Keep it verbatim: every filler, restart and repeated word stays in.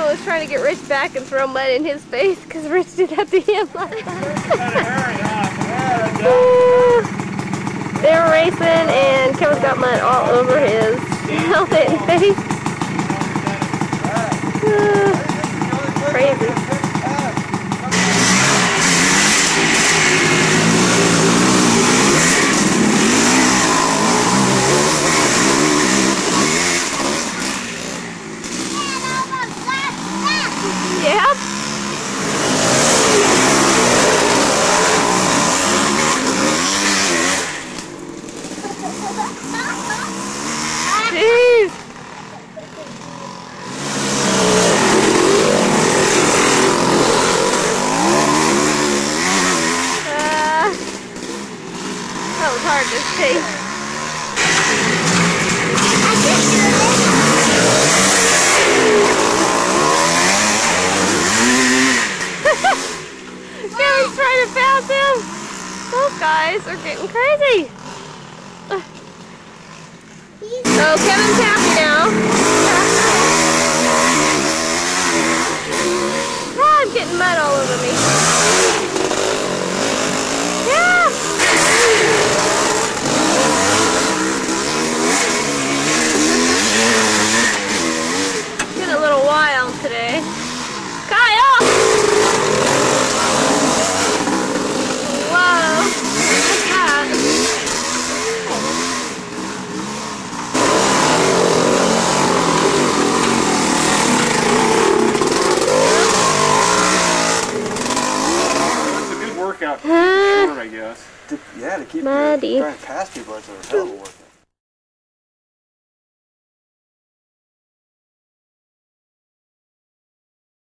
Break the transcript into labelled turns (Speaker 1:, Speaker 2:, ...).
Speaker 1: Kyle was trying to get Rich back and throw mud in his face because Rich did that to him last time. They were racing and Kevin's got mud all over his helmet and face. Uh, crazy. Yep. Jeez. Uh, that was hard to see. Kevin's trying to pass him. Those guys are getting crazy. So Kevin's happy now. Oh, I'm getting mud all over me. Yeah. Getting a little wild today. Kyle!
Speaker 2: Workout, for sure, I guess.
Speaker 3: To, yeah, to keep
Speaker 1: Muddy.
Speaker 3: trying to pass people, that's a hell of a workout.